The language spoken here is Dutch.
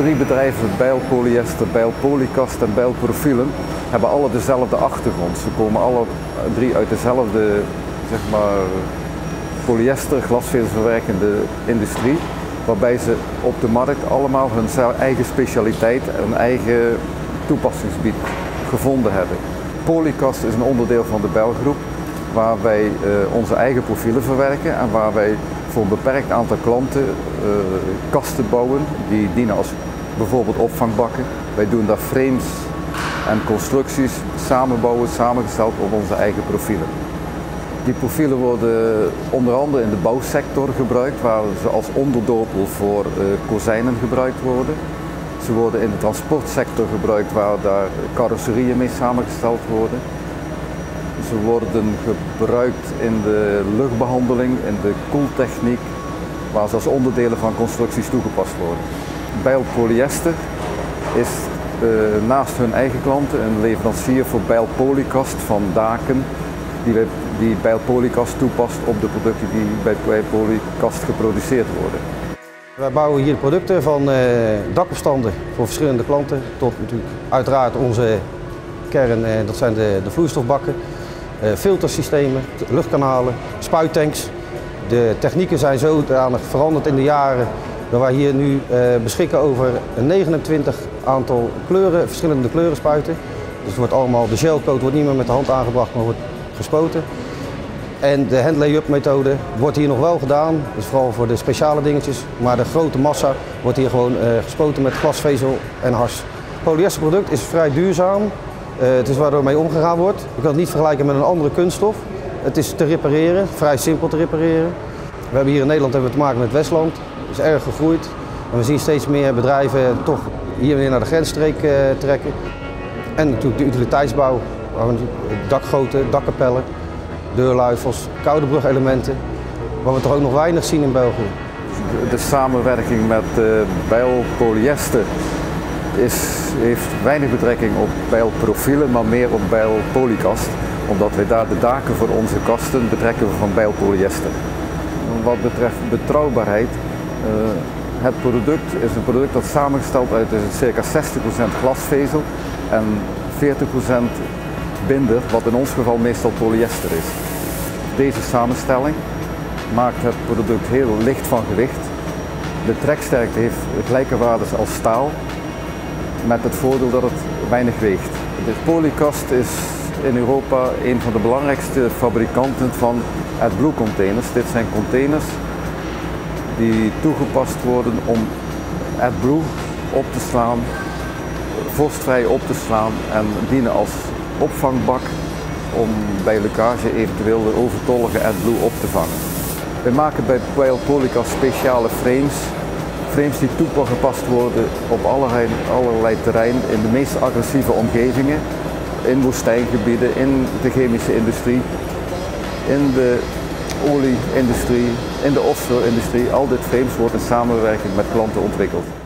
drie bedrijven, Bijl Polyester, Bijl Polycast en Bijl Profielen, hebben alle dezelfde achtergrond. Ze komen alle drie uit dezelfde, zeg maar, polyester, glasvezelverwerkende industrie, waarbij ze op de markt allemaal hun eigen specialiteit en hun eigen toepassingsgebied gevonden hebben. Polycast is een onderdeel van de Bijl Groep, waar wij onze eigen profielen verwerken en waar wij voor een beperkt aantal klanten kasten bouwen die dienen als bijvoorbeeld opvangbakken. Wij doen daar frames en constructies samenbouwen, samengesteld op onze eigen profielen. Die profielen worden onder andere in de bouwsector gebruikt, waar ze als onderdopel voor kozijnen gebruikt worden. Ze worden in de transportsector gebruikt, waar daar carrosserieën mee samengesteld worden. Ze worden gebruikt in de luchtbehandeling, in de koeltechniek, waar ze als onderdelen van constructies toegepast worden. Bijl Polyester is naast hun eigen klanten een leverancier voor Bijl Polycast van daken, die Bijl Polycast toepast op de producten die bij Bijl Polycast geproduceerd worden. Wij bouwen hier producten van dakopstanden voor verschillende klanten tot natuurlijk uiteraard onze kern, dat zijn de vloeistofbakken, filtersystemen, luchtkanalen, spuittanks. De technieken zijn zodanig veranderd in de jaren dat wij hier nu beschikken over een 29 aantal kleuren, verschillende kleuren spuiten. Dus het wordt allemaal, de gelcoat wordt niet meer met de hand aangebracht, maar wordt gespoten. En de hand-lay-up methode wordt hier nog wel gedaan, dus vooral voor de speciale dingetjes, maar de grote massa wordt hier gewoon gespoten met glasvezel en hars. Het polyesterproduct is vrij duurzaam, het is waar er mee omgegaan wordt. Je kan het niet vergelijken met een andere kunststof. Het is te repareren, vrij simpel te repareren. We hebben hier in Nederland te maken met Westland, het is erg gegroeid. En we zien steeds meer bedrijven toch hier weer naar de grensstreek trekken. En natuurlijk de utiliteitsbouw, waar we dakgoten, dakkapellen, deurluifels, koude brugelementen, waar we toch ook nog weinig zien in België. De samenwerking met Bijl Polyester heeft weinig betrekking op Bijl Profielen, maar meer op Bijl Polycast, omdat wij daar de daken voor onze kasten betrekken van Bijl Polyester. Wat betreft betrouwbaarheid, het product is een product dat samengesteld uit circa 60% glasvezel en 40% binder, wat in ons geval meestal polyester is. Deze samenstelling maakt het product heel licht van gewicht. De treksterkte heeft gelijke waarden als staal, met het voordeel dat het weinig weegt. De Polycast is in Europa een van de belangrijkste fabrikanten van AdBlue containers. Dit zijn containers die toegepast worden om AdBlue op te slaan, vorstvrij op te slaan en dienen als opvangbak om bij lekkage eventueel de overtollige AdBlue op te vangen. We maken bij Bijl Polycast speciale frames die toegepast worden op allerlei terreinen in de meest agressieve omgevingen, in woestijngebieden, in de chemische industrie, in de olieindustrie, in de offshore-industrie. Al dit frames worden in samenwerking met klanten ontwikkeld.